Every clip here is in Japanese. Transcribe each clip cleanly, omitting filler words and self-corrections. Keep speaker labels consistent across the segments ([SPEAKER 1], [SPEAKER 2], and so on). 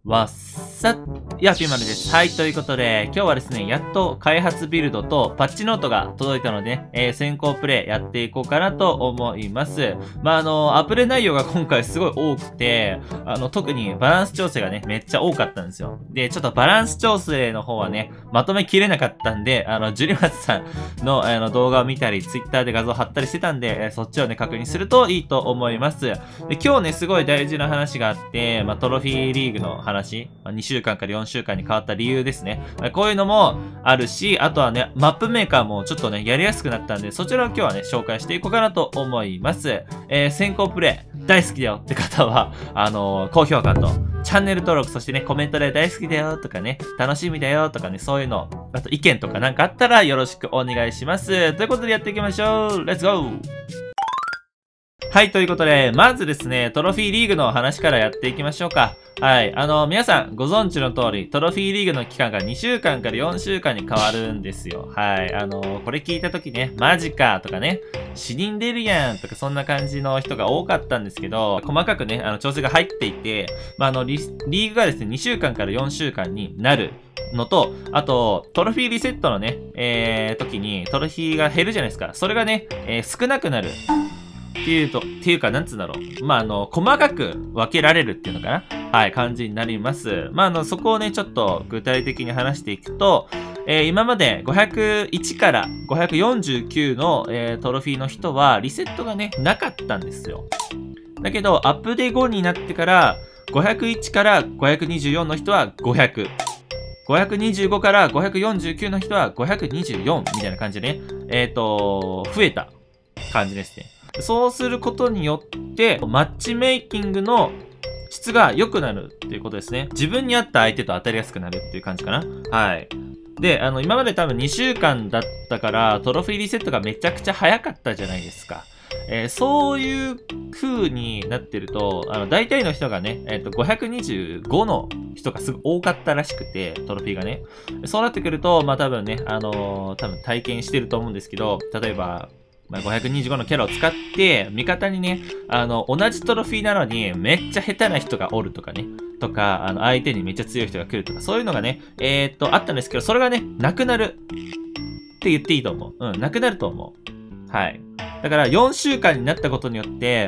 [SPEAKER 1] わっさいや、ピーマルです。はい、ということで、今日はですね、やっと開発ビルドとパッチノートが届いたので、先行プレイやっていこうかなと思います。アプデ内容が今回すごい多くて、特にバランス調整がね、めっちゃ多かったんですよ。で、ちょっとバランス調整の方はね、まとめきれなかったんで、ジュリマツさんの、動画を見たり、ツイッターで画像貼ったりしてたんで、そっちをね、確認するといいと思います。で、今日ね、すごい大事な話があって、トロフィーリーグの話、2週間から4週間に変わった理由ですね。こういうのもあるし、あとはね、マップメーカーもちょっとね、やりやすくなったんで、そちらを今日はね、紹介していこうかなと思います。先行プレイ大好きだよって方は、高評価と、チャンネル登録、そしてね、コメントで大好きだよとかね、楽しみだよとかね、そういうの、あと意見とかなんかあったらよろしくお願いします。ということでやっていきましょう。レッツゴー！はい、ということで、まずですね、トロフィーリーグの話からやっていきましょうか。はい、皆さんご存知の通り、トロフィーリーグの期間が2週間から4週間に変わるんですよ。はい、これ聞いた時ね、マジかとかね、死人出るやんとかそんな感じの人が多かったんですけど、細かくね、調整が入っていて、リーグがですね、2週間から4週間になるのと、あと、トロフィーリセットのね、時にトロフィーが減るじゃないですか。それがね、少なくなる。っていうか、なんつうんだろう。細かく分けられるっていうのかな。はい、感じになります。そこをね、ちょっと具体的に話していくと、今まで501から549の、トロフィーの人は、リセットがね、なかったんですよ。だけど、アップデ後になってから、501から524の人は500。525から549の人は524みたいな感じでね、増えた感じですね。そうすることによって、マッチメイキングの質が良くなるっていうことですね。自分に合った相手と当たりやすくなるっていう感じかな。はい。で、今まで多分2週間だったから、トロフィーリセットがめちゃくちゃ早かったじゃないですか。そういう風になってると、大体の人がね、525の人がすごい多かったらしくて、トロフィーがね。そうなってくると、多分ね、多分体験してると思うんですけど、例えば、525のキャラを使って、味方にね、同じトロフィーなのに、めっちゃ下手な人がおるとかね。とか、相手にめっちゃ強い人が来るとか、そういうのがね、あったんですけど、それがね、なくなる。って言っていいと思う。うん、なくなると思う。はい。だから、4週間になったことによって、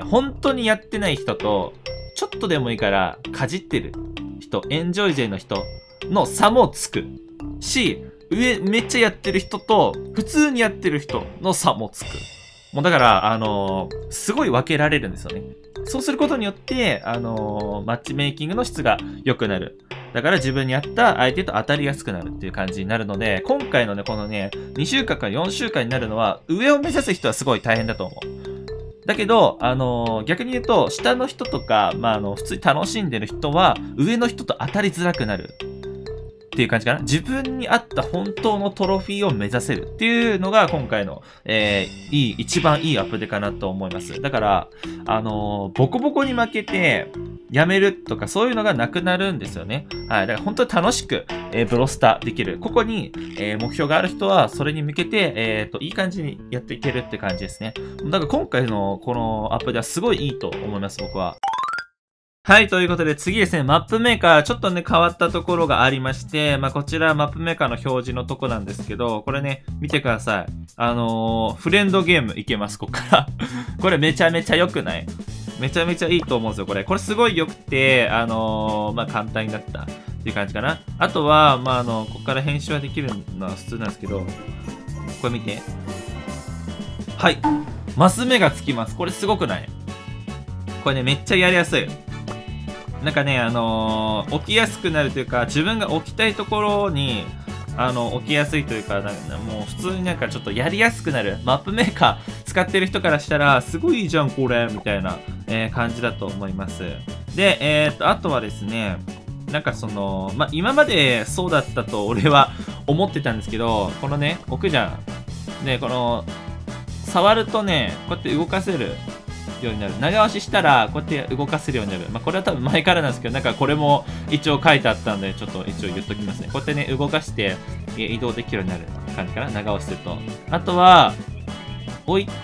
[SPEAKER 1] 本当にやってない人と、ちょっとでもいいから、かじってる人、エンジョイ勢の人の差もつく。し、めっちゃやってる人と、普通にやってる人の差もつく。もうだから、すごい分けられるんですよね。そうすることによって、マッチメイキングの質が良くなる。だから自分に合った相手と当たりやすくなるっていう感じになるので、今回のね、このね、2週間から4週間になるのは、上を目指す人はすごい大変だと思う。だけど、逆に言うと、下の人とか、普通に楽しんでる人は、上の人と当たりづらくなる。っていう感じかな。自分に合った本当のトロフィーを目指せるっていうのが今回の、一番いいアップデかなと思います。だから、ボコボコに負けて、やめるとかそういうのがなくなるんですよね。はい。だから本当に楽しく、ブロスターできる。ここに、目標がある人は、それに向けて、いい感じにやっていけるって感じですね。だから今回のこのアップデはすごいいいと思います、僕は。はい、ということで次ですね、マップメーカー、ちょっとね、変わったところがありまして、こちらマップメーカーの表示のとこなんですけど、これね、見てください。フレンドゲームいけます、ここから。これめちゃめちゃ良くない？めちゃめちゃいいと思うんですよ、これ。これすごい良くて、簡単になったっていう感じかな。あとは、ここから編集はできるのは普通なんですけど、これ見て。はい。マス目がつきます。これすごくない？これね、めっちゃやりやすい。なんかね、起きやすくなるというか、自分が起きたいところに、起きやすいというか、もう普通になんかちょっとやりやすくなる。マップメーカー使ってる人からしたら、すごいいいじゃん、これ、みたいな、感じだと思います。で、あとはですね、なんか今までそうだったと俺は思ってたんですけど、このね、置くじゃん。で、触るとね、こうやって動かせる。ようになる。長押ししたらこうやって動かせるようになる。これは多分前からなんですけど、なんかこれも一応書いてあったんで、ちょっと一応言っときますね。こうやってね、動かして移動できるようになる感じかな。長押しすると。あとは、置いた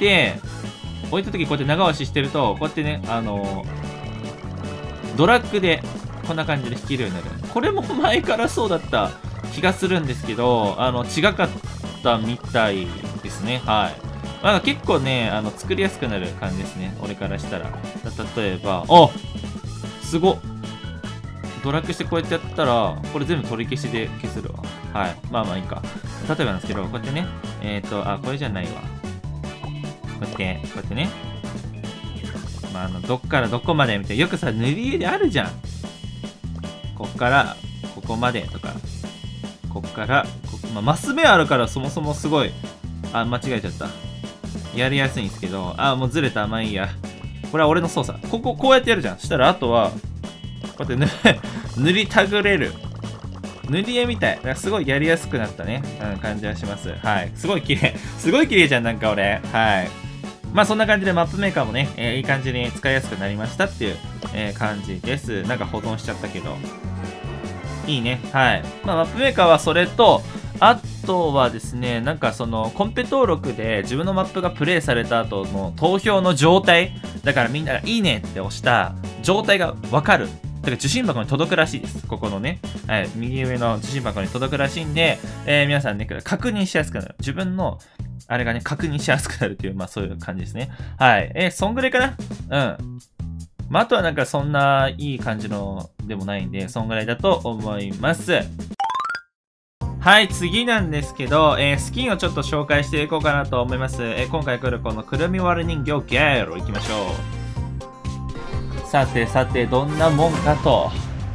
[SPEAKER 1] 時こうやって長押ししてると、こうやってね、ドラッグでこんな感じで弾けるようになる。これも前からそうだった気がするんですけど、違かったみたいですね。はい。なんか結構ね、作りやすくなる感じですね。俺からしたら。例えば、あ、すごっ。ドラッグしてこうやってやったら、これ全部取り消しで消せるわ。はい。まあまあいいか。例えばなんですけど、こうやってね、これじゃないわ。こうやってね。まあ、どっからどこまでみたいな。よくさ、塗り絵であるじゃん。こっから、ここまでとか。こっから、まあ、マス目あるからそもそもすごい。あ、間違えちゃった。やりやすいんですけど、もうずれた。まあいいや。これは俺の操作。こうやってやるじゃん。したら、あとは、こうやって塗りたぐれる。塗り絵みたい。だからすごいやりやすくなったね。感じはします。はい。すごい綺麗。すごい綺麗じゃん、なんか俺。はい。まあそんな感じでマップメーカーもね、いい感じに使いやすくなりましたっていう、感じです。なんか保存しちゃったけど。いいね。はい。まあマップメーカーはそれと、あとはですね、なんかそのコンペ登録で自分のマップがプレイされた後の投票の状態。だからみんながいいねって押した状態がわかる。だから受信箱に届くらしいです。ここのね。はい。右上の受信箱に届くらしいんで、皆さんね、確認しやすくなる。自分のあれがね、確認しやすくなるっていう、まあそういう感じですね。はい。そんぐらいかな。うん。まああとはなんかそんないい感じのでもないんで、そんぐらいだと思います。はい、次なんですけど、スキンをちょっと紹介していこうかなと思います。今回来るこのくるみ割り人形ゲール行きましょう。さてさて、どんなもんかと。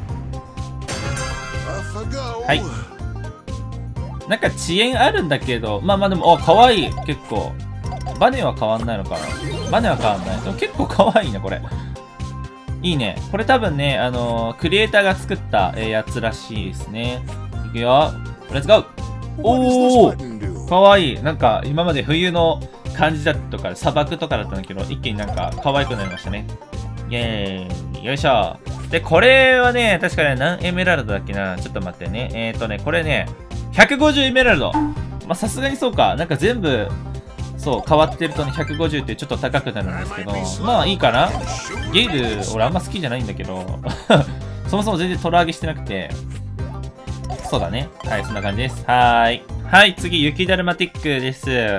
[SPEAKER 1] はい。なんか遅延あるんだけど、まあまあでも、かわいい。結構。バネは変わんないのかな。バネは変わんない。でも結構かわいいね、これ。いいね。これ多分ね、クリエイターが作った、やつらしいですね。いくよ。レッツゴー。おー、かわいい。なんか、今まで冬の感じだったとか、砂漠とかだったんだけど、一気になんか可愛くなりましたね。イェーイ。よいしょ。で、これはね、確かね、何エメラルドだっけな。ちょっと待ってね。これね、150エメラルド。まあ、さすがにそうか。なんか全部、そう、変わってるとね、150ってちょっと高くなるんですけど、まあいいかな。ゲイル、俺あんま好きじゃないんだけど、そもそも全然トラ上げしてなくて、そうだね。はい、そんな感じです。はーい。はい、次、雪だるまティックです。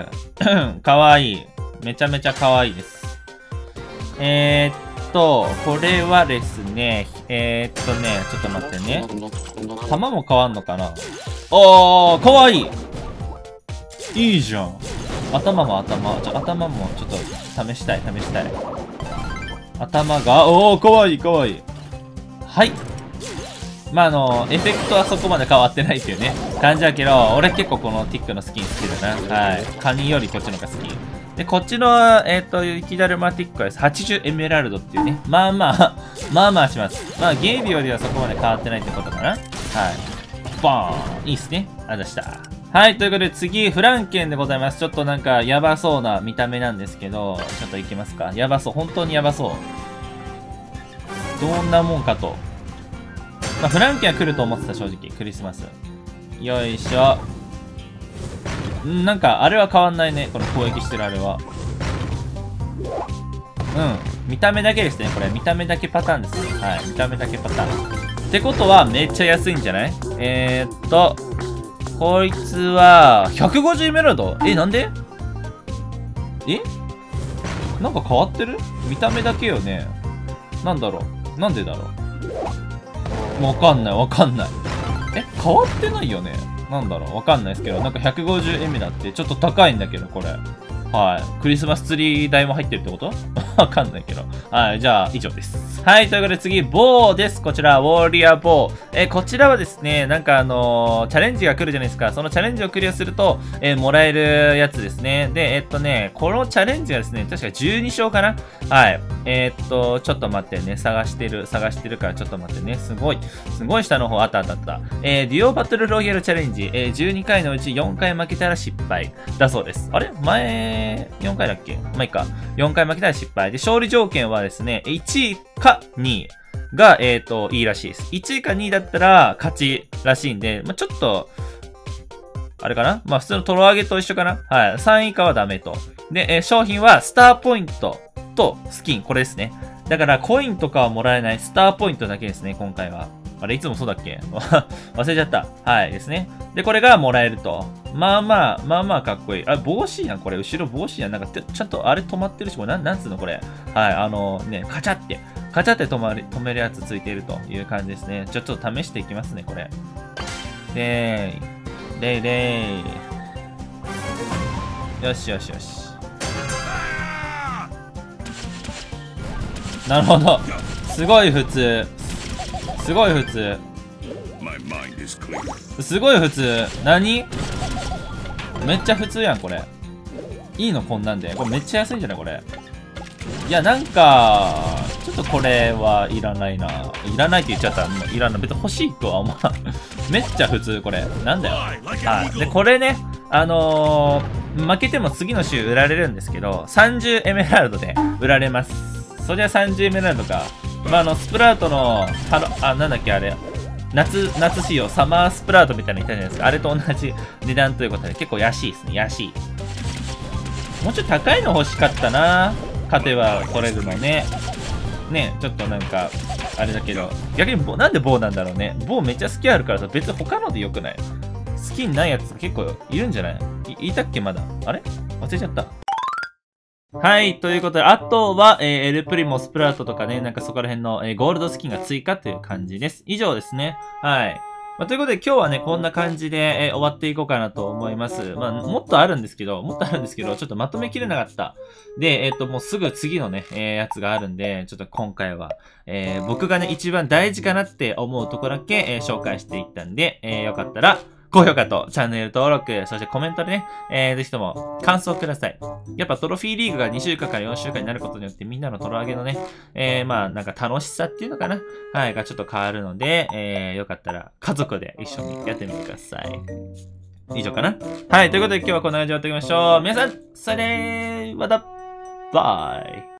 [SPEAKER 1] かわいい。めちゃめちゃかわいいです。これはですね、ちょっと待ってね。弾も変わんのかな。かわいい。いいじゃん。頭もちょっと試したい。頭が、かわいい。はい。まあエフェクトはそこまで変わってないっていうね、感じだけど、俺結構このティックのスキン好きだな。はい。カニよりこっちの方が好き。で、こっちの、雪だるまティックはです。80エメラルドっていうね。まあまあします。まあ、ゲイビよりはそこまで変わってないってことかな。はい。ボーン。いいっすね。あざした。はい。ということで次、フランケンでございます。ちょっとなんか、やばそうな見た目なんですけど、ちょっといきますか。やばそう。本当にやばそう。どんなもんかと。まあ、フランケンは来ると思ってた、正直。クリスマス。よいしょ。なんか、あれは変わんないね。この攻撃してるあれは。見た目だけですね。これ、見た目だけパターンですね。はい。見た目だけパターン。ってことは、めっちゃ安いんじゃない？こいつは、150エメラルド？なんで？なんか変わってる？見た目だけよね。なんだろう？なんでだろう？わかんない。変わってないよね。なんだろう、わかんないですけど、なんか150エメだってちょっと高いんだけど、これ。はい。クリスマスツリー代も入ってるってことわかんないけど。はい。じゃあ、以上です。はい。ということで次、ボーです。こちら、ウォーリアーボー。こちらはですね、なんかチャレンジが来るじゃないですか。そのチャレンジをクリアすると、もらえるやつですね。で、このチャレンジがですね、確か12勝かな。はい。ちょっと待ってね。探してるからちょっと待ってね。すごい下の方、あった。デュオバトルロイヤルチャレンジ。12回のうち4回負けたら失敗だそうです。あれ前、4回だっけ？まあいいか。4回負けたら失敗。で、勝利条件はですね、1位か2位が、いいらしいです。1位か2位だったら勝ちらしいんで、まあちょっと、あれかな？まあ普通のトロ上げと一緒かな？はい。3位以下はダメと。で、商品はスターポイントとスキン。これですね。 だからコインとかはもらえないスターポイントだけですね、今回は。あれ、いつもそうだっけ忘れちゃった。はい、ですね。で、これがもらえると。まあまあかっこいい。あ、帽子やん、これ。後ろ帽子やん。なんか、ちゃんとあれ止まってるし、これ、なんつうの、これ。はい、ね、カチャって止めるやつついているという感じですね。ちょっと試していきますね、これ。でーい。よし。なるほど。すごい普通。すごい普通。何？めっちゃ普通やん、これ。いいのこんなんで。これめっちゃ安いんじゃないこれ。いや、なんか、ちょっとこれはいらないな。いらないって言っちゃったら、いらない。別に欲しいとは思わん。めっちゃ普通、これ。なんだよ。はい。で、これね、負けても次の週売られるんですけど、30エメラルドで売られます。そりゃ30エメラルドか。まあ、スプラウトの、なんだっけ、あれ。夏仕様、サマースプラウトみたいなのいたじゃないですか。あれと同じ値段ということで、結構安いですね。安い。もうちょっと高いの欲しかったな。勝てば取れるのね。ね、ちょっとなんか、あれだけど。逆になんで棒なんだろうね。棒めっちゃ好きあるからさ、別に他のでよくない？好きにないやつ結構いるんじゃない？いたっけまだ。あれ忘れちゃった。はい。ということで、あとは、エルプリモ、スプラウトとかね、なんかそこら辺の、ゴールドスキンが追加という感じです。以上ですね。はい。まあ、ということで今日はね、こんな感じで、終わっていこうかなと思います。まあ、もっとあるんですけど、ちょっとまとめきれなかった。で、もうすぐ次のね、やつがあるんで、ちょっと今回は、僕がね、一番大事かなって思うところだけ、紹介していったんで、よかったら、高評価とチャンネル登録、そしてコメントでね、ぜひとも感想ください。やっぱトロフィーリーグが2週間から4週間になることによってみんなのトロ上げのね、まあなんか楽しさっていうのかなはい、がちょっと変わるので、よかったら家族で一緒にやってみてください。以上かなはい、ということで今日はこんな感じで終わっておきましょう。皆さん、それーまたバイ